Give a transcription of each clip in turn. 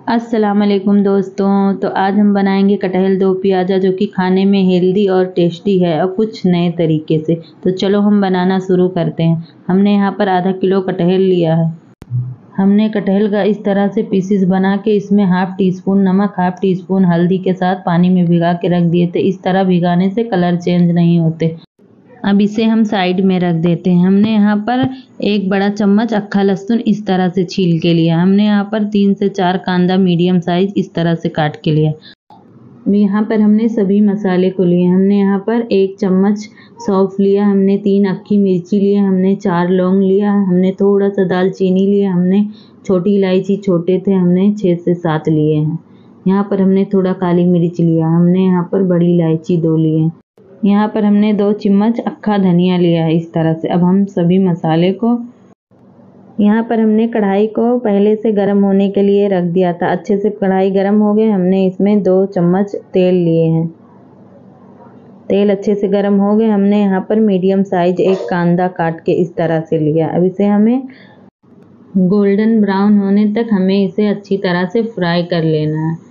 अस्सलाम वालेकुम दोस्तों। तो आज हम बनाएंगे कटहल दो प्याज़ा, जो कि खाने में हेल्दी और टेस्टी है और कुछ नए तरीके से। तो चलो हम बनाना शुरू करते हैं। हमने यहाँ पर आधा किलो कटहल लिया है। हमने कटहल का इस तरह से पीसेस बना के इसमें हाफ टी स्पून नमक, हाफ टी स्पून हल्दी के साथ पानी में भिगा के रख दिए थे। इस तरह भिगाने से कलर चेंज नहीं होते। अब इसे हम साइड में रख देते हैं। हमने यहाँ पर एक बड़ा चम्मच अक्खा लहसुन इस तरह से छील के लिया। हमने यहाँ पर 3 से 4 कांदा मीडियम साइज इस तरह से काट के लिया। यहाँ पर हमने सभी मसाले को लिए। हमने यहाँ पर 1 चम्मच सौंफ लिया, हमने 3 अक्खी मिर्ची लिए, हमने 4 लौंग लिया, हमने थोड़ा सा दालचीनी लिया, हमने छोटी इलायची छोटे थे हमने 6 से 7 लिए हैं। यहाँ पर हमने थोड़ा काली मिर्च लिया, हमने यहाँ पर बड़ी इलायची 2 लिए हैं। यहाँ पर हमने 2 चम्मच अक्खा धनिया लिया है इस तरह से। अब हम सभी मसाले को, यहाँ पर हमने कढ़ाई को पहले से गर्म होने के लिए रख दिया था। अच्छे से कढ़ाई गर्म हो गए। हमने इसमें 2 चम्मच तेल लिए हैं। तेल अच्छे से गर्म हो गए। हमने यहाँ पर मीडियम साइज एक कांदा काट के इस तरह से लिया। अब इसे हमें गोल्डन ब्राउन होने तक हमें इसे अच्छी तरह से फ्राई कर लेना है।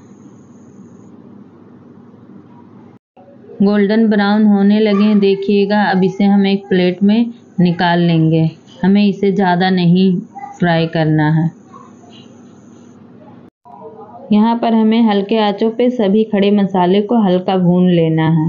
गोल्डन ब्राउन होने लगे देखिएगा। अब इसे हम एक प्लेट में निकाल लेंगे। हमें इसे ज़्यादा नहीं फ्राई करना है। यहाँ पर हमें हल्के आंचों पे सभी खड़े मसाले को हल्का भून लेना है।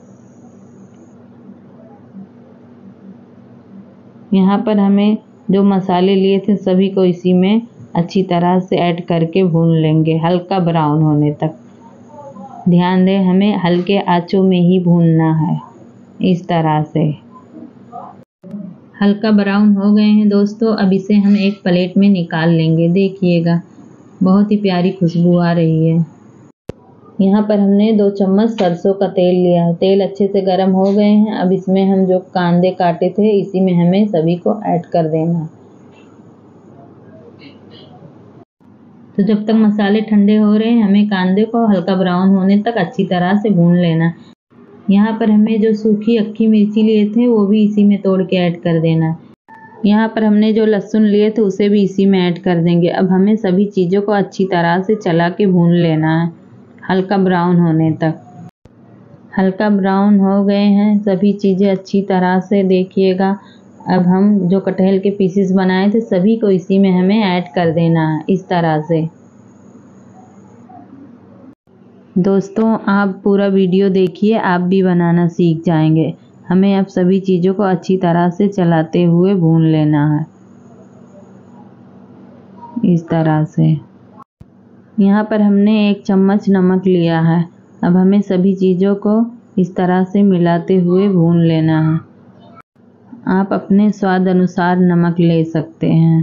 यहाँ पर हमें जो मसाले लिए थे सभी को इसी में अच्छी तरह से ऐड करके भून लेंगे हल्का ब्राउन होने तक। ध्यान दें, हमें हल्के आंचों में ही भूनना है। इस तरह से हल्का ब्राउन हो गए हैं दोस्तों। अब इसे हम एक प्लेट में निकाल लेंगे। देखिएगा बहुत ही प्यारी खुशबू आ रही है। यहाँ पर हमने 2 चम्मच सरसों का तेल लिया है। तेल अच्छे से गर्म हो गए हैं। अब इसमें हम जो कांदे काटे थे इसी में हमें सभी को ऐड कर देना है। तो जब तक मसाले ठंडे हो रहे हैं हमें कांदे को हल्का ब्राउन होने तक अच्छी तरह से भून लेना। यहाँ पर हमें जो सूखी अक्खी मिर्ची लिए थे वो भी इसी में तोड़ के ऐड कर देना। यहाँ पर हमने जो लहसुन लिए थे उसे भी इसी में ऐड कर देंगे। अब हमें सभी चीज़ों को अच्छी तरह से चला के भून लेना है हल्का ब्राउन होने तक। हल्का ब्राउन हो गए हैं सभी चीज़ें अच्छी तरह से। देखिएगा अब हम जो कटहल के पीसेस बनाए थे सभी को इसी में हमें ऐड कर देना है इस तरह से। दोस्तों आप पूरा वीडियो देखिए, आप भी बनाना सीख जाएंगे। हमें अब सभी चीज़ों को अच्छी तरह से चलाते हुए भून लेना है इस तरह से। यहाँ पर हमने 1 चम्मच नमक लिया है। अब हमें सभी चीज़ों को इस तरह से मिलाते हुए भून लेना है। आप अपने स्वाद अनुसार नमक ले सकते हैं।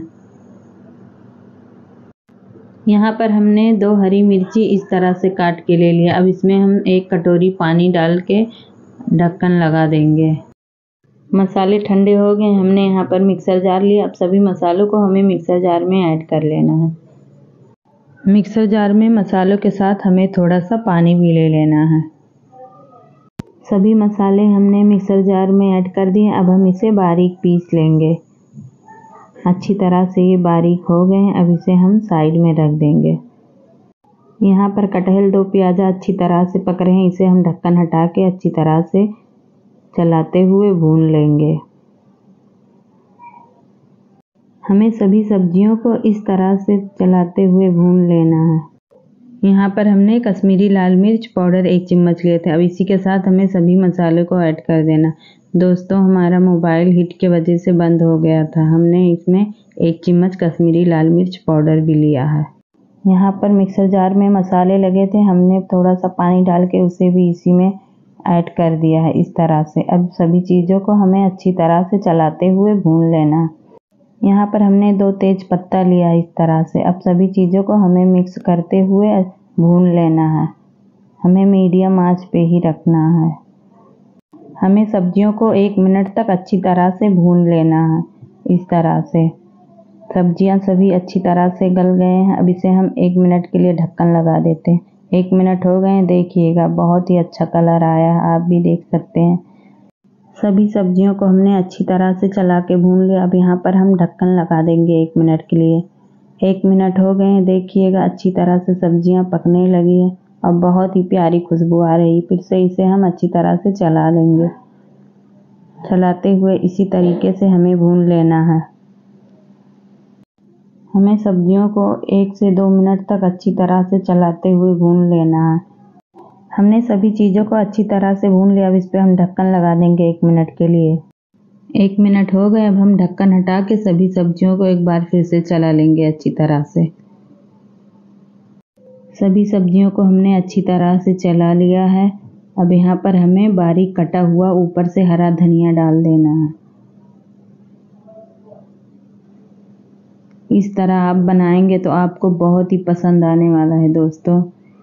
यहाँ पर हमने 2 हरी मिर्ची इस तरह से काट के ले लिया। अब इसमें हम 1 कटोरी पानी डाल के ढक्कन लगा देंगे। मसाले ठंडे हो गए। हमने यहाँ पर मिक्सर जार लिया। अब सभी मसालों को हमें मिक्सर जार में ऐड कर लेना है। मिक्सर जार में मसालों के साथ हमें थोड़ा सा पानी भी ले लेना है। सभी मसाले हमने मिक्सर जार में ऐड कर दिए। अब हम इसे बारीक पीस लेंगे। अच्छी तरह से ये बारीक हो गए हैं। अब इसे हम साइड में रख देंगे। यहाँ पर कटहल दो प्याज़ा अच्छी तरह से पक रहे हैं। इसे हम ढक्कन हटा के अच्छी तरह से चलाते हुए भून लेंगे। हमें सभी सब्जियों को इस तरह से चलाते हुए भून लेना है। यहाँ पर हमने कश्मीरी लाल मिर्च पाउडर 1 चम्मच लिए थे। अब इसी के साथ हमें सभी मसालों को ऐड कर देना। दोस्तों हमारा मोबाइल हीट के वजह से बंद हो गया था। हमने इसमें 1 चम्मच कश्मीरी लाल मिर्च पाउडर भी लिया है। यहाँ पर मिक्सर जार में मसाले लगे थे, हमने थोड़ा सा पानी डाल के उसे भी इसी में ऐड कर दिया है इस तरह से। अब सभी चीज़ों को हमें अच्छी तरह से चलाते हुए भून लेना। यहाँ पर हमने 2 तेज पत्ता लिया इस तरह से। अब सभी चीज़ों को हमें मिक्स करते हुए भून लेना है। हमें मीडियम आंच पे ही रखना है। हमें सब्जियों को 1 मिनट तक अच्छी तरह से भून लेना है इस तरह से। सब्जियां सभी अच्छी तरह से गल गए हैं। अब इसे हम 1 मिनट के लिए ढक्कन लगा देते हैं। 1 मिनट हो गए हैं। देखिएगा बहुत ही अच्छा कलर आया है, आप भी देख सकते हैं। सभी सब्जियों को हमने अच्छी तरह से चला के भून लिया। अब यहाँ पर हम ढक्कन लगा देंगे 1 मिनट के लिए। 1 मिनट हो गए हैं, देखिएगा अच्छी तरह से सब्जियां पकने लगी है और बहुत ही प्यारी खुशबू आ रही। फिर से इसे हम अच्छी तरह से चला लेंगे। चलाते हुए इसी तरीके से हमें भून लेना है। हमें सब्जियों को 1 से 2 मिनट तक अच्छी तरह से चलाते हुए भून लेना है। हमने सभी चीज़ों को अच्छी तरह से भून लिया। अब इस पे हम ढक्कन लगा देंगे 1 मिनट के लिए। 1 मिनट हो गए, अब हम ढक्कन हटा के सभी सब्जियों को एक बार फिर से चला लेंगे अच्छी तरह से। सभी सब्जियों को हमने अच्छी तरह से चला लिया है। अब यहाँ पर हमें बारीक कटा हुआ ऊपर से हरा धनिया डाल देना है। इस तरह आप बनाएंगे तो आपको बहुत ही पसंद आने वाला है दोस्तों।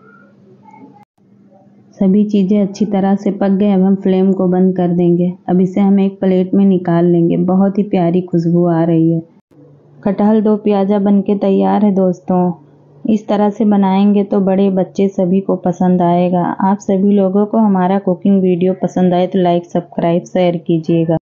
सभी चीज़ें अच्छी तरह से पक गए। अब हम फ्लेम को बंद कर देंगे। अब इसे हम एक प्लेट में निकाल लेंगे। बहुत ही प्यारी खुशबू आ रही है। कटहल दो प्याज़ा बनके तैयार है दोस्तों। इस तरह से बनाएंगे तो बड़े बच्चे सभी को पसंद आएगा। आप सभी लोगों को हमारा कुकिंग वीडियो पसंद आए तो लाइक, सब्सक्राइब, शेयर कीजिएगा।